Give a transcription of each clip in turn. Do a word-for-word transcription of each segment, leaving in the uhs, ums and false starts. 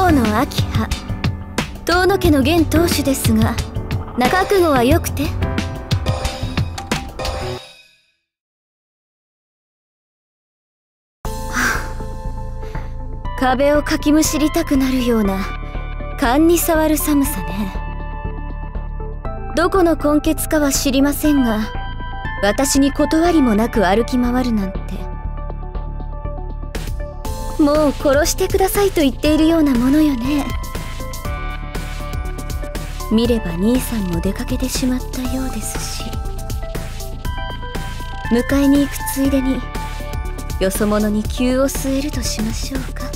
大野明葉、遠野家の現当主ですが、な覚悟はよくて。壁をかきむしりたくなるような勘に触る寒さね。どこの根血かは知りませんが、私に断りもなく歩き回るなんて、もう殺してくださいと言っているようなものよね。見れば兄さんも出かけてしまったようですし、迎えに行くついでによそ者に急を据えるとしましょうか。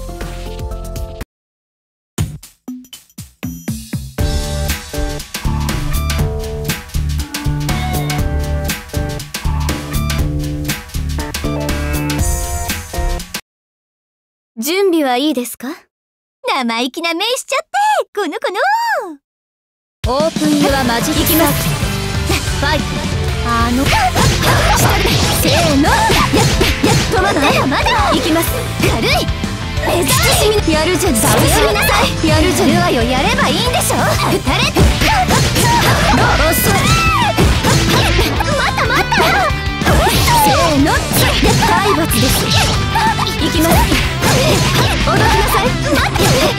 準備はいいですか？ 生意気な目しちゃって、この子のオープンユアマジック。いきます。ファイト。 あのせーの。止まって。 まだいきます。 軽い目指しみやるじゃん。 楽しみなさい。 やるじゃん。 ルアよやればいいんでしょ。撃たれ遅い。 待った待ったせーの。体罰です。いきます。踊りなさい。 待って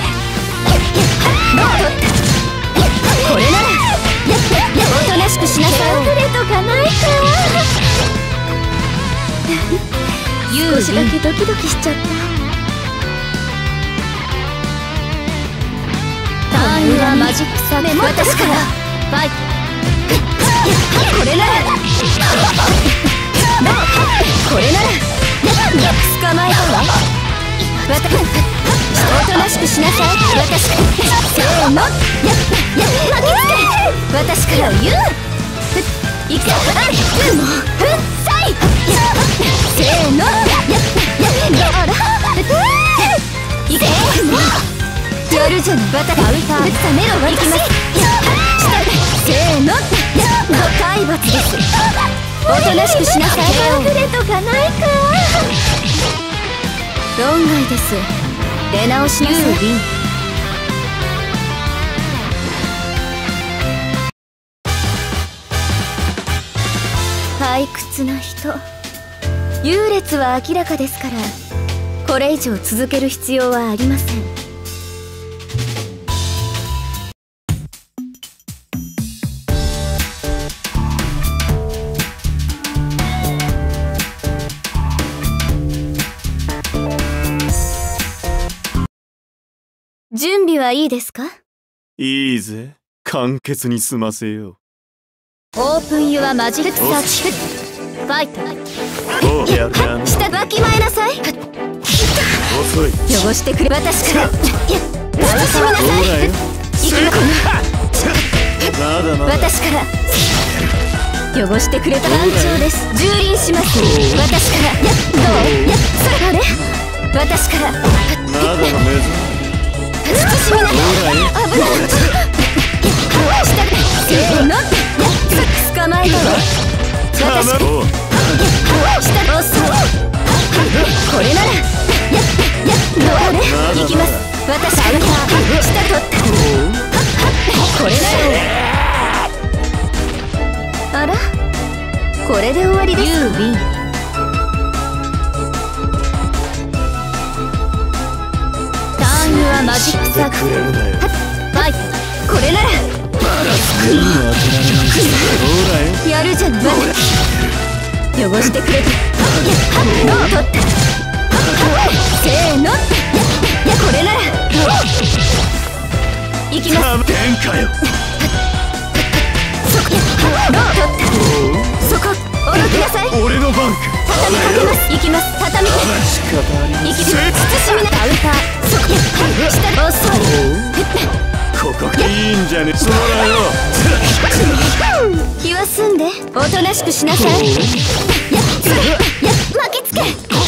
これならおとなしくしなさい。 隠れとかないか少しだけドキドキしちゃった。ターンはマジックサーメモ私からファイト。これならこれなら捕まえたわ。私おとなしくしなさい。私せーの。私から言う。いくぞ。もうふっさい。せーの。あらいけ。やるじゃない。私アウター冷めろ。いきます。せーの。体罰です。おとなしくしなさい。 隠れとかないか論外です。出直しなさい。退屈な人。優劣は明らかですから、これ以上続ける必要はありません。準備はいいですか？ いいぜ、簡潔に済ませよう。 オープンユアマジックサーチ。ファイト。下わきまえなさい。 遅い。 汚してくれ。私から楽しみなさい。いくまだまだ。 私から汚してくれた団長です。蹂躙します。私からどう？それあれ私からまだめず慎みなさい。危ない。せーの。捕まえたわ。私から遅い。これならどうね。行きます。私から下取った。これならあらこれで終わりです。ユーウィン。マジックサークル。はい、これならやるじゃない。汚してくれた。取った。せーの。これならいきます。 天下よ。 そこ取った。そこ踊きなさい。 俺の番か。 畳みかけます。いきます。畳みかけます。いきます。慎みな。カウンター。そこ下遅い。 ここいいんじゃね。そらよ。 気は済んでおとなしくしなさい。やっや巻きつけ。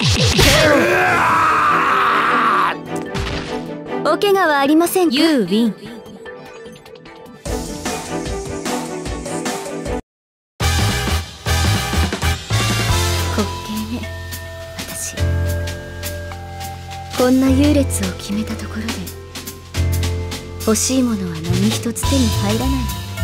お怪我はありませんか？ユーウィン。滑稽ね、私。こんな優劣を決めたところで欲しいものは何一つ手に入らない。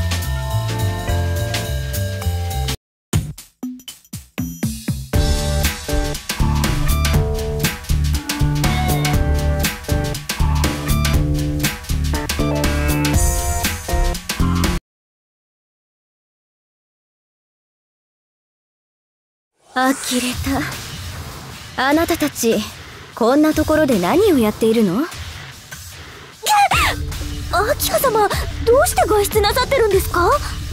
呆れた。あなたたちこんなところで何をやっているの？ 明葉様、どうして外出なさってるんですか？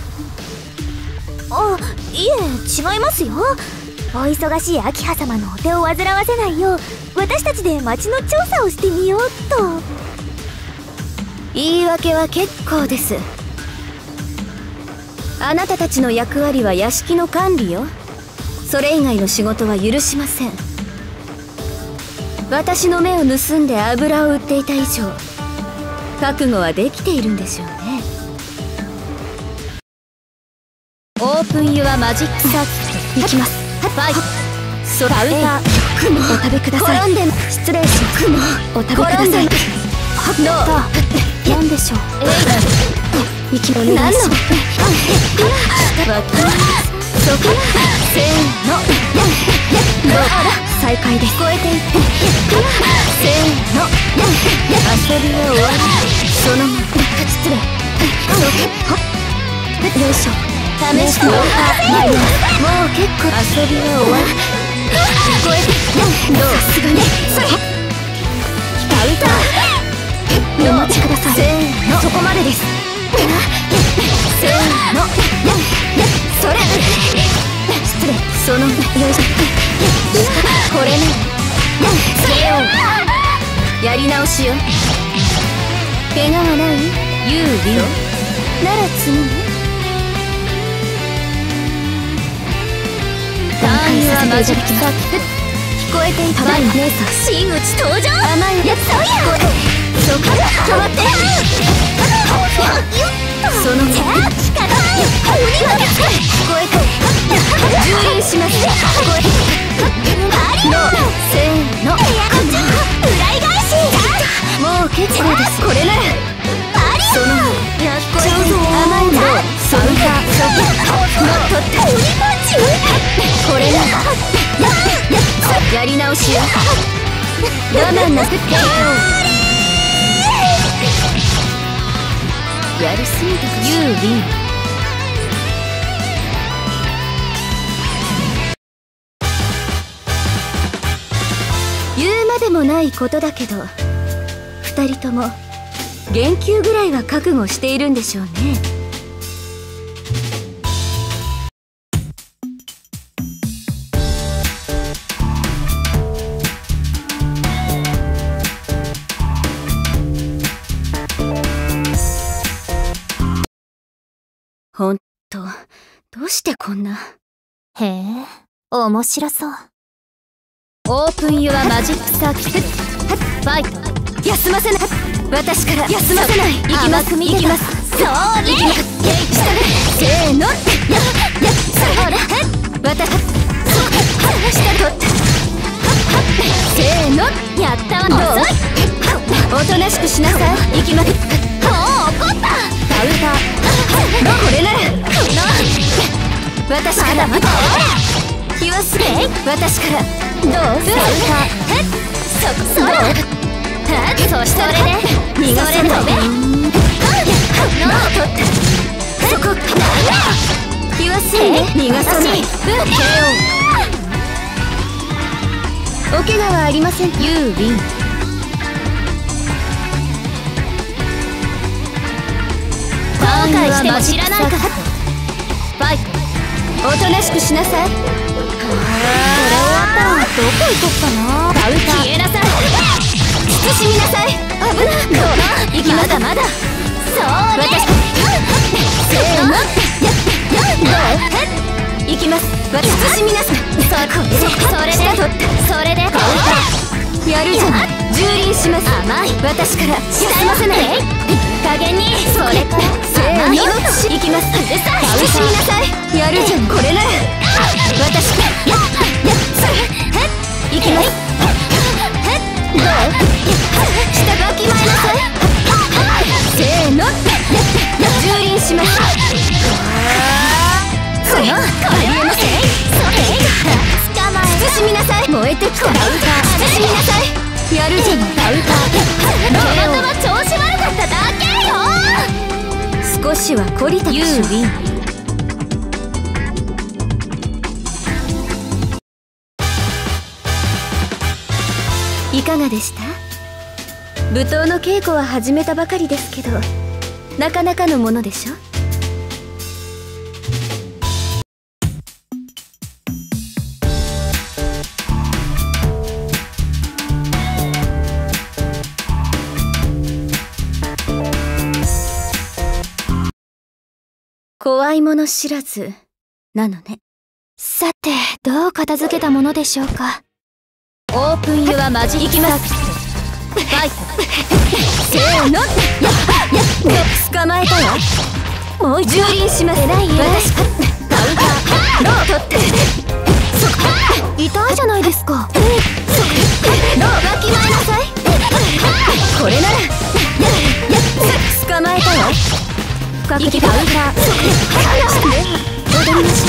あ、いえ、違いますよ。お忙しい明葉様のお手を煩わせないよう、私たちで町の調査をしてみようと。 言い訳は結構です。あなたたちの役割は屋敷の管理よ。それ以外の仕事は許しません。私の目を盗んで油を売っていた以上、覚悟はできているんでしょうね。オープンユアマジックサーキット。いきます。ファイト。ソラウター。雲。お食べください。転んで失礼します。雲。お食べください。どう。何でしょう。えい。息をお願いします。わきます。そこ。せーの。どう。再開です。超えていって。せーの。遊びは終わり。そのまま失礼。よいしょ。試してもう結構遊びは終わり。聞こえて。どう。さすがにそれアウター。お待ちください。せーの。そこまでです。せーの。それ失礼。そのよいしょ。これね。それをやり直しよ。怪我はない？ユーリオなら次ね。ターンはマジックサーキット。聞こえていた。甘い姉さん真打ち登場。甘いやつそうや。そこ止まって。そのまま聞こえて蹂躙します。聞こえてせーの。裏返し。もう結構です。これならそのまま聞こえて甘いのそのかそこのとってこれならやり直しよ。我慢なくってよ。やりすぎたかユーリン。言うまでもないことだけど、二人とも言及ぐらいは覚悟しているんでしょうね。ほんと、どうしてこんな。 へえ、面白そう。 オープンユアマジックサーキット。ファイト。休ませない。私から休ませない。行きます。行きます。それ。行きます。せーの。それ。私。下取った。せーの。やったわ。どう？おとなしくしなさい。行きます。もう怒った。ダウター。これなら。私からまた。気はすれ。私から。どう？ダウター。そこ。それ。そしてそれで逃がせないべ。そこ気はすんで逃がさない。お怪我はありません。ユーリン後悔しても知らないから。ファイト。おとなしくしなさい。これ終わったらどこ行こっかな。ダウター消えなさい。慎みなさい。危ない。行きまだまだ。そう私せーの。行きます。慎みなさい。それでそれでやるじゃん。蹂躙します。甘い。私から休ませない。加減にそれからせーの。行きます。慎みなさい。やるじゃん。これなら私から行きます。どう？下がきまえなさい。せーみなさい。やるじゃない。カウンター。たまたま調子悪かっただけよ。少しは懲りたでしょ。ユーウィン。いかがでした？舞踏の稽古は始めたばかりですけど、なかなかのものでしょ。怖いもの知らずなのね。さて、どう片付けたものでしょうか。オープンユアマジック。いきます。ファイト。せーの。捕まえたわ。もう蹂躙します。偉いよ。私カウンター。ロー取って。そこ。痛いじゃないですか。ローわきまえなさい。これなら。捕まえたわ。深くカウンター。戻りましょ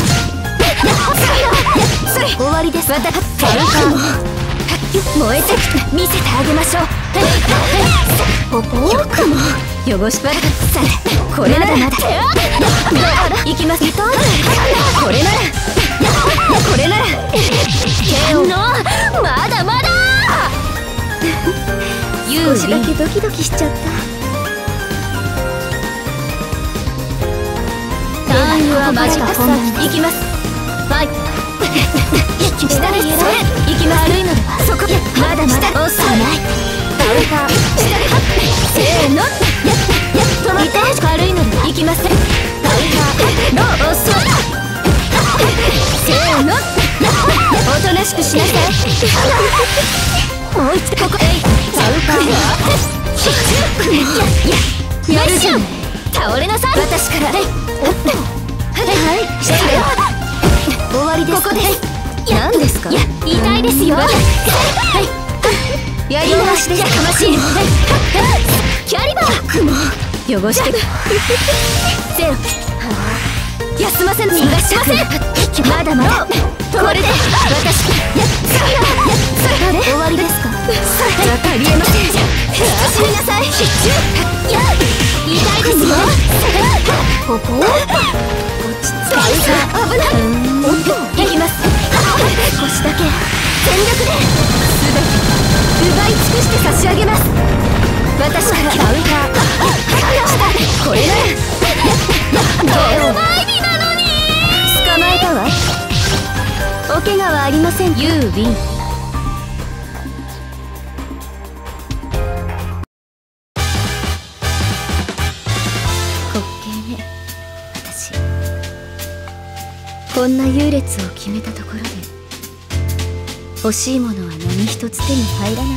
う。終わりです。またカウンター。燃えて見せてあげましょう。ポポよくも汚しばらされ。これならまだいきます。痛い。これならこれなら剣をまだまだ。少しだけドキドキしちゃった。ターンはマジックサー。いきます。ファイト。下でそれいきます。悪いのではそこまだまだ遅い。カウンター下でせーの。止まって軽いのでいきます。カウンターロー遅い。せーの。おとなしくしなさい。もう一度ここへカウンターやるじゃん。倒れなさい。私からはいはいしてるよ。終わりです。ここです。何ですか？いや、痛いですよ。はい。やり直しでかましい。キャリバー。汚して。ゼロ。休ませぬ。逃がしません。まだまだ。これで私。あれ？終わりですか？わかりえません。慎みなさい。痛いですよ。ここ。落ち着かない。危ない。いきます。少しだけ全力で全て奪い尽くして差し上げます。私からカウンター。これならお前になのに。捕まえたわ。お怪我はありません。ユーウィン。滑稽ね、私。こんな優劣を決めたところで欲しいものは何一つ手に入らないの。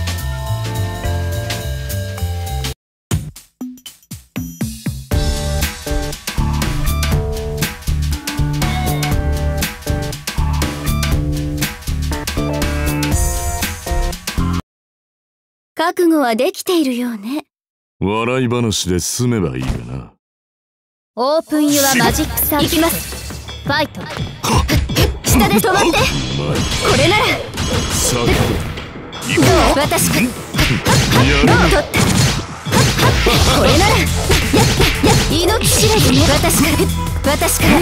覚悟はできているようね。 笑い話で済めばいいがな。 オープンユアマジックサー。いきます。ファイト。下で止まって。これなら私か。ロー取った。これなら命知らずね。私から私からロ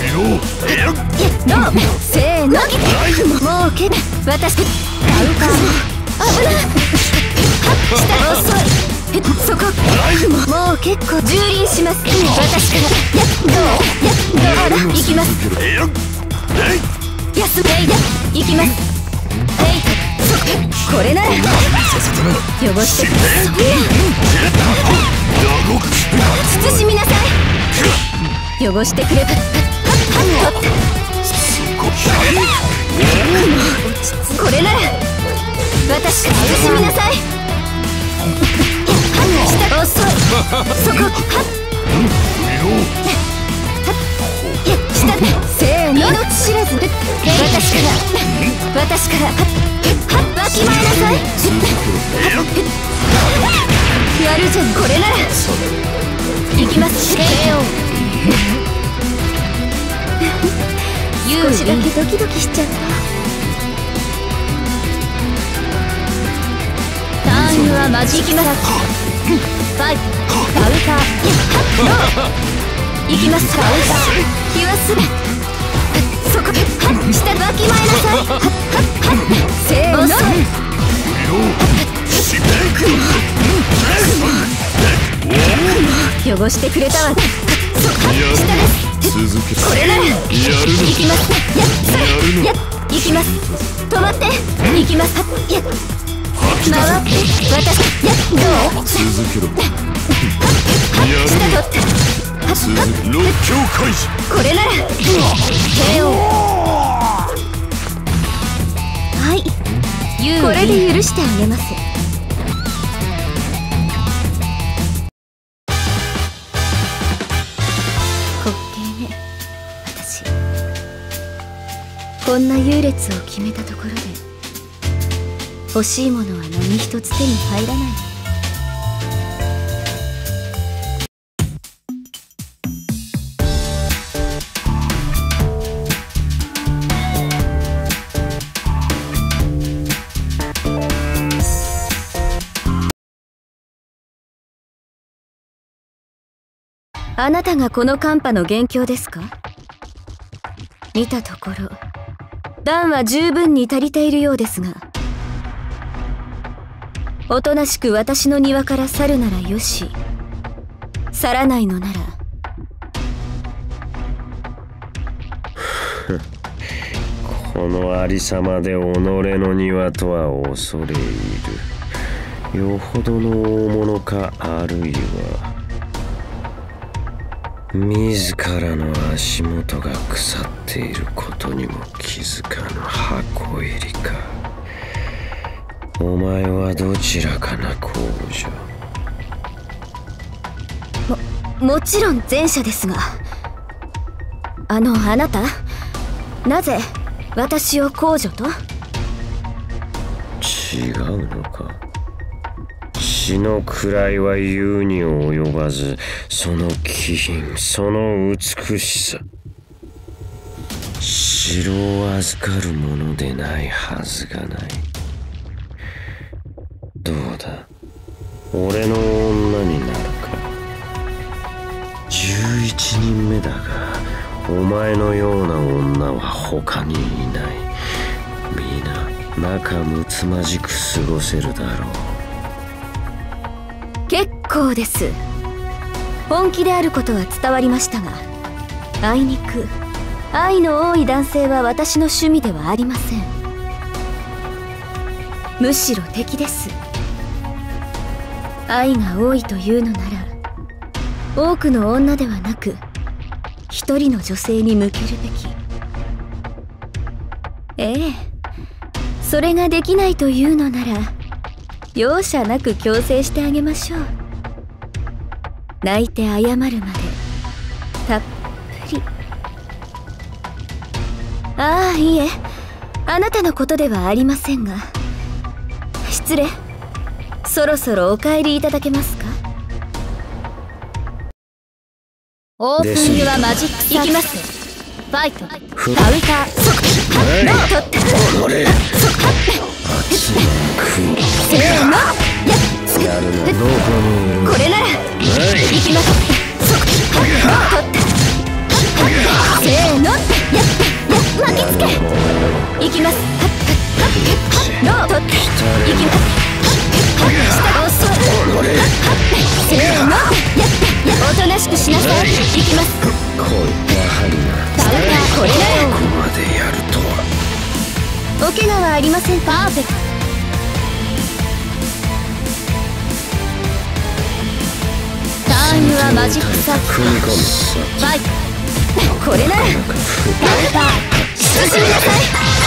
ーせーの。もうけ私カウンター。危ない。下遅い。そこもう結構蹂躙します。私からどうどう行きます。休め行きます。これなら汚して慎みなさい。汚してくればこれなら私慎みなさい。遅い。そこ下せーの。命知らず私から私からわきまえなさい。やるじゃん。これなら行きます。 ケーオー 少しだけドキドキしちゃった。 イムはマジックサックファイトカウンターノー行きますカウンター気はするそこ下わきまえなさいせーの汚してくれたわそこ下です続けこれならやるの行きますやっやっ行きます止まって行きますやっ回って私やっどう続けろやる下取って続け六強開示これなら ケーオー はいこれで許してあげます滑稽ね私こんな優劣を決めたところで欲しいものは何一つ手に入らない。あなたがこの寒波の元凶ですか？見たところ暖は十分に足りているようですが、おとなしく私の庭から去るならよし、去らないのならこのありさまで己の庭とは恐れ入る。よほどの大物か、あるいは自らの足元が腐っていることにも気づかぬ箱入りか。お前はどちらかな、公女。 も、もちろん前者ですが、あのあなた、なぜ私を公女と？ 違うのか。血の位は言うに及ばず、その気品、その美しさ、城を預かるものでないはずがない。どうだ、俺の女になるか。じゅういちにんめだが、お前のような女は他にいない。皆仲睦まじく過ごせるだろう。 結構です。本気であることは伝わりましたが、あいにく愛の多い男性は私の趣味ではありません。むしろ敵です。愛が多いというのなら、多くの女ではなく一人の女性に向けるべき。ええ、それができないというのなら容赦なく強制してあげましょう。泣いて謝るまでたっぷり。ああ、いいえ、あなたのことではありませんが。失礼。そろそろお帰りいただけますか？オープニングはマジックサーク。いきます。ファイトカウンターそこノートってこれ熱い食いせーのやるのどこにいる。 これならいきます。そこノートってせーのやっや巻きつけいきます。ノートっていきます。下が遅いせーのやっおとなしくしなさい。いきます。 こいやはりな。 カウンターこれならここまでやるとは。 お怪我はありません。パーフェクト。タイムはマジックサーク。 踏み込むファイトこれならカウンター慎みなさい。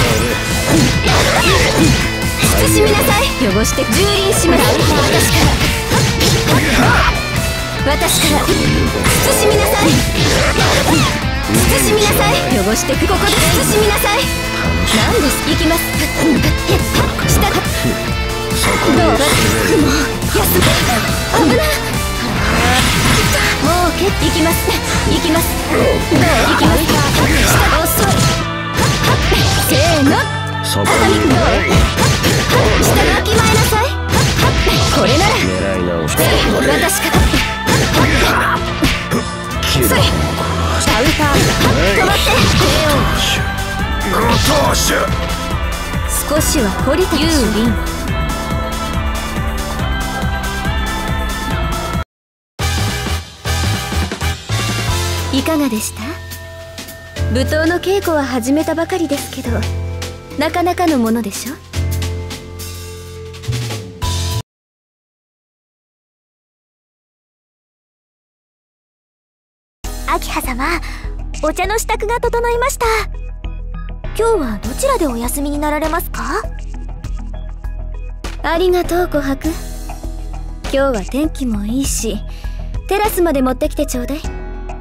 慎みなさい。汚して蹂躙します。私から私から慎みなさい。慎みなさい。汚してここで慎みなさい。何です。行きます。下どうだ。もう休め。危ない。もう蹴っていきます。行きます。どう行きます。下が遅い。せーの。 そこ畳どう下がわきまえなさい。こ主は懲りたでしょ。ユーリン、いかがでした？舞踏の稽古は始めたばかりですけど、なかなかのものでしょ。 明葉様、お茶の支度が整いました。今日はどちらでお休みになられますか？ ありがとう琥珀。今日は天気もいいし、テラスまで持ってきてちょうだい。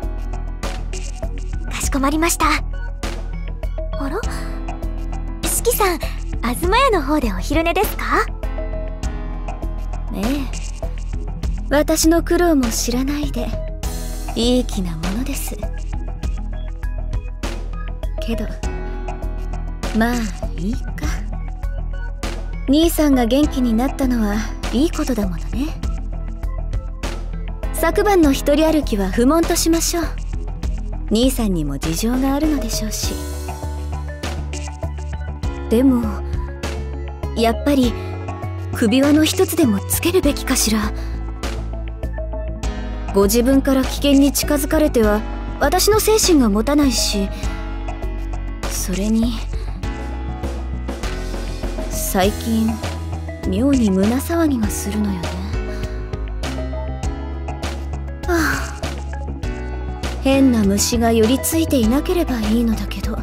かしこまりました。あら、四季さん、東屋の方でお昼寝ですか？ ええ、私の苦労も知らないでいい気なものです。けどまあいいか。兄さんが元気になったのはいいことだものね。昨晩の一人歩きは不問としましょう。兄さんにも事情があるのでしょうし。でもやっぱり首輪の一つでもつけるべきかしら。ご自分から危険に近づかれては私の精神が持たないし、それに最近妙に胸騒ぎがするのよね。はあ、変な虫が寄りついていなければいいのだけど。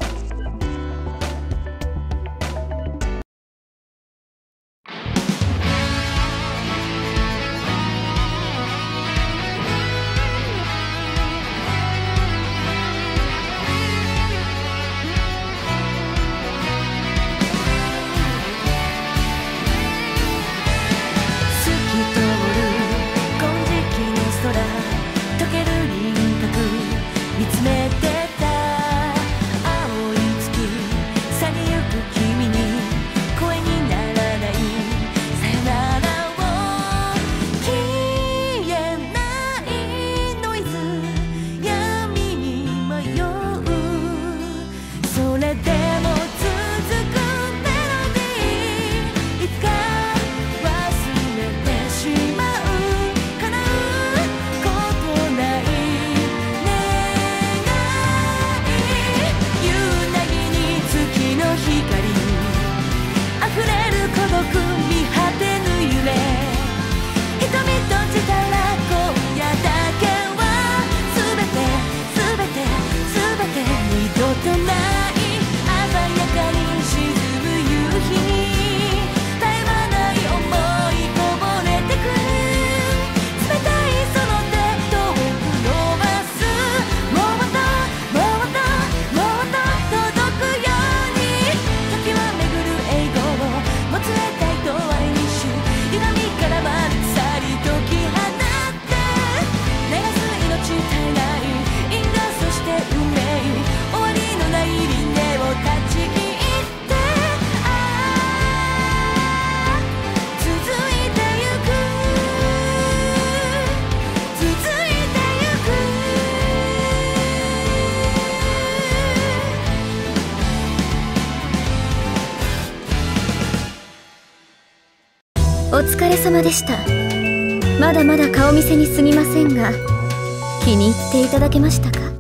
お疲れ様でした。まだまだ顔見せにすぎませんが、気に入っていただけましたか？